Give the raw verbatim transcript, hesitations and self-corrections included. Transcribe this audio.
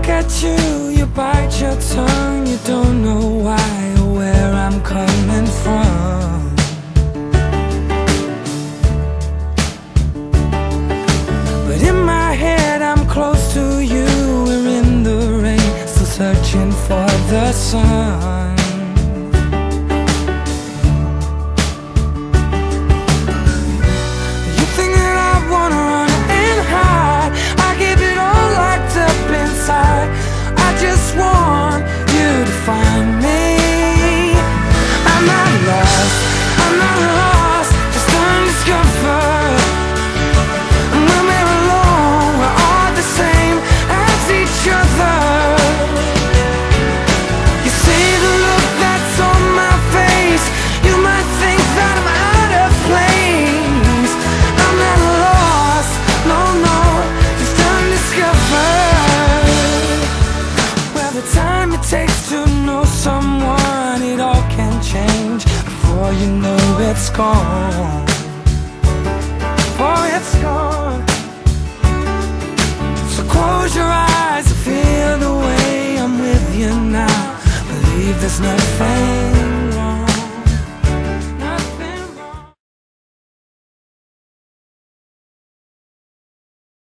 look at you, you bite your tongue. You don't know why or where I'm coming from. But in my head I'm close to you. We're in the rain, still searching for the sun. You think that I wanna run and hide? I keep it all locked up inside. I just want you to find me. I'm not lost, I'm not lost, just undiscovered. And when we're alone, we're all the same as each other. You see the look that's on my face, you might think that I'm out of place. I'm not lost, no, no, just undiscovered. Well, the time it takes to know someone, it all can change before you know it's gone. Before it's gone. So close your eyes.